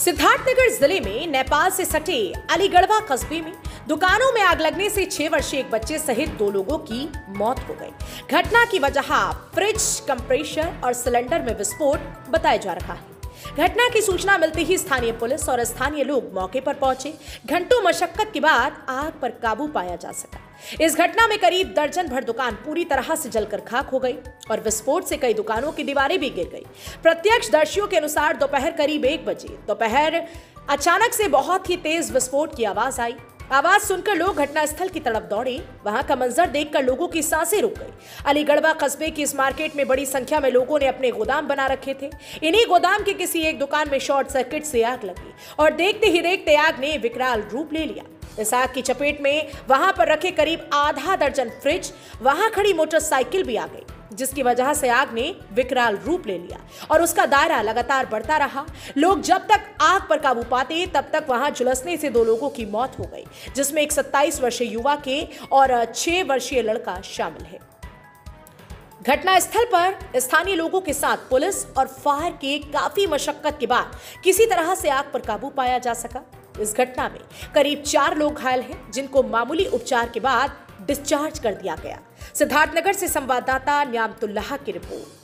सिद्धार्थनगर जिले में नेपाल से सटे अलीगढ़वा कस्बे में दुकानों में आग लगने से 6 वर्षीय एक बच्चे सहित 2 लोगों की मौत हो गई। घटना की वजह फ्रिज, कंप्रेसर और सिलेंडर में विस्फोट बताया जा रहा है। घटना की सूचना मिलते ही स्थानीय पुलिस और स्थानीय लोग मौके पर पहुंचे। घंटों मशक्कत के बाद आग पर काबू पाया जा सका। इस घटना में करीब दर्जन भर दुकान पूरी तरह से जलकर खाक हो गई और विस्फोट से कई दुकानों की दीवारें भी गिर गई। प्रत्यक्षदर्शियों के अनुसार दोपहर करीब 1 बजे अचानक से बहुत ही तेज विस्फोट की आवाज आई। आवाज सुनकर लोग घटनास्थल की तरफ दौड़े। वहां का मंजर देखकर लोगों की सांसें रुक गई। अलीगढ़वा कस्बे की इस मार्केट में बड़ी संख्या में लोगों ने अपने गोदाम बना रखे थे। इन्हीं गोदाम के किसी एक दुकान में शॉर्ट सर्किट से आग लगी और देखते ही देखते आग ने विकराल रूप ले लिया। इस आग की चपेट में वहां पर रखे करीब आधा दर्जन फ्रिज, वहां खड़ी मोटरसाइकिल भी आ गई, जिसकी वजह से आग ने विकराल रूप ले लिया और उसका दायरा लगातार बढ़ता रहा। लोग जब तक आग पर काबू पाते तब तक वहां झुलसने से 2 लोगों की मौत हो गई, जिसमें एक 27 वर्षीय युवा के और 6 वर्षीय लड़का शामिल है। घटनास्थल पर स्थानीय लोगों के साथ पुलिस और फायर के काफी मशक्कत के बाद किसी तरह से आग पर काबू पाया जा सका। इस घटना में करीब 4 लोग घायल हैं, जिनको मामूली उपचार के बाद डिस्चार्ज कर दिया गया। सिद्धार्थनगर से संवाददाता न्यामतुल्लाह की रिपोर्ट।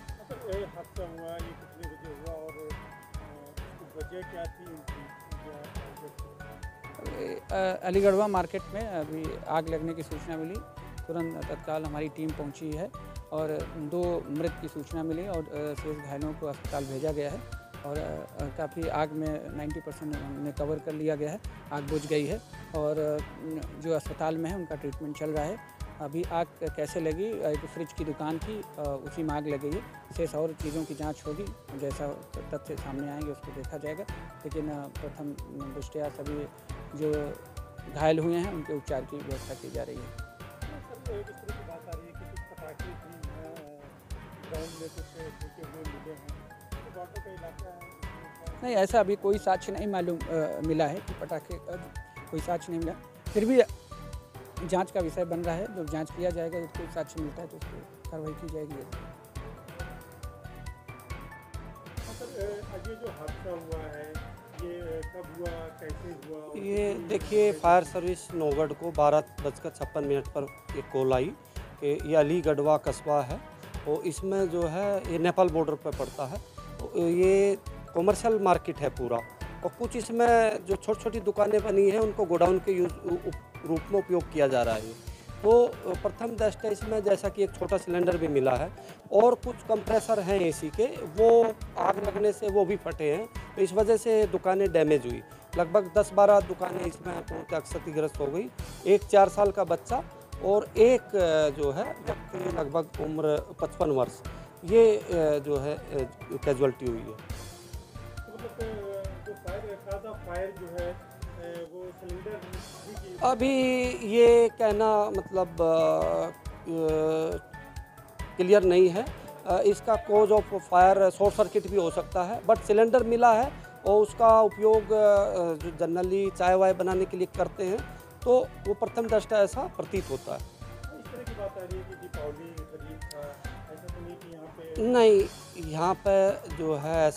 अलीगढ़वा मार्केट में अभी आग लगने की सूचना मिली। तुरंत तत्काल हमारी टीम पहुंची है और 2 मृत की सूचना मिली और शेष घायलों को अस्पताल भेजा गया है और काफ़ी आग में 90% हमने कवर कर लिया गया है। आग बुझ गई है और जो अस्पताल में है उनका ट्रीटमेंट चल रहा है। अभी आग कैसे लगी, एक फ्रिज की दुकान की उसी में आग लगी है। शेष और चीज़ों की जांच होगी, जैसा तथ्य सामने आएंगे उसको देखा जाएगा। लेकिन प्रथम दृष्टया सभी जो घायल हुए हैं उनके उपचार की व्यवस्था की जा रही है। नहीं, ऐसा अभी कोई साक्ष्य नहीं मालूम मिला है कि पटाखे का कोई साक्ष्य नहीं मिला। फिर भी जांच का विषय बन रहा है। जब जांच किया जाएगा, जब कोई साक्ष्य मिलता है तो उसकी कार्रवाई की जाएगी। ये जो हादसा हुआ है ये कब हुआ, कैसे हुआ? ये देखिए, फायर सर्विस नौगढ़ को 12:56 पर एक कॉल आई कि ये अलीगढ़वा कस्बा है और इसमें जो है ये नेपाल बॉर्डर पर पड़ता है। ये कॉमर्शियल मार्केट है पूरा और कुछ इसमें जो छोटी छोटी दुकानें बनी हैं उनको गोडाउन के रूप में उपयोग किया जा रहा है। तो प्रथम दृष्टया इसमें जैसा कि एक छोटा सिलेंडर भी मिला है और कुछ कंप्रेसर हैं एसी के, वो आग लगने से वो भी फटे हैं। तो इस वजह से दुकानें डैमेज हुई। लगभग 10-12 दुकानें इसमें पूर्णतः क्षतिग्रस्त हो गई। एक 4 साल का बच्चा और एक जो है व्यक्ति लगभग उम्र 55 वर्ष, ये जो है कैजुअल्टी हुई है। जो फायर जो है वो सिलेंडर अभी ये कहना मतलब क्लियर नहीं है। इसका cause of fire short circuit भी हो सकता है, बट सिलेंडर मिला है और उसका उपयोग जो जनरली चाय वाय बनाने के लिए करते हैं, तो वो प्रथम दृष्टया ऐसा प्रतीत होता है। इस तरह की बात आ रही है कि दीपावली करीब था, ऐसा तो नहीं कि यहाँ पे? नहीं, यहाँ पे जो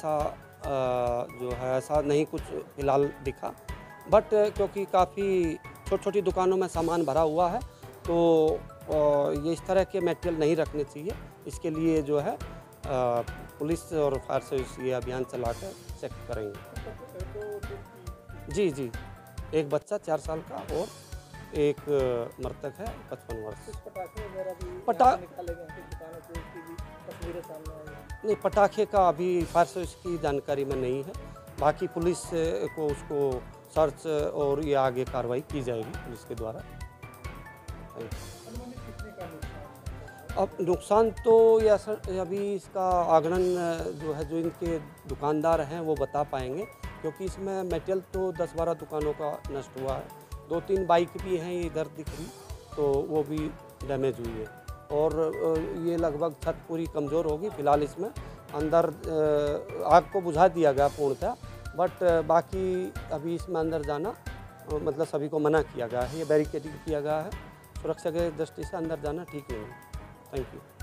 है ऐसा नहीं कुछ फिलहाल दिखा, बट क्योंकि काफ़ी छोटी छोटी दुकानों में सामान भरा हुआ है तो ये इस तरह के मटेरियल नहीं रखने चाहिए। इसके लिए जो है पुलिस और फायर सर्विस ये अभियान चलाकर चेक करेंगे। जी, एक बच्चा 4 साल का और एक मृतक है 55 वर्ष। नहीं, पटाखे का अभी फायर सर्विस की जानकारी में नहीं है। बाकी पुलिस को उसको सर्च और ये आगे कार्रवाई की जाएगी पुलिस के द्वारा। अब नुकसान तो अभी इसका आगणन जो है जो इनके दुकानदार हैं वो बता पाएंगे, क्योंकि इसमें मटेरियल तो 10-12 दुकानों का नष्ट हुआ है। 2-3 बाइक भी हैं इधर दिख रही, तो वो भी डैमेज हुई है और ये लगभग छत पूरी कमज़ोर होगी। फिलहाल इसमें अंदर आग को बुझा दिया गया पूर्णतः, बट बाकी अभी इसमें अंदर जाना मतलब सभी को मना किया गया है। ये बैरिकेडिंग किया गया है, सुरक्षा के दृष्टि से अंदर जाना ठीक नहीं है। Thank you.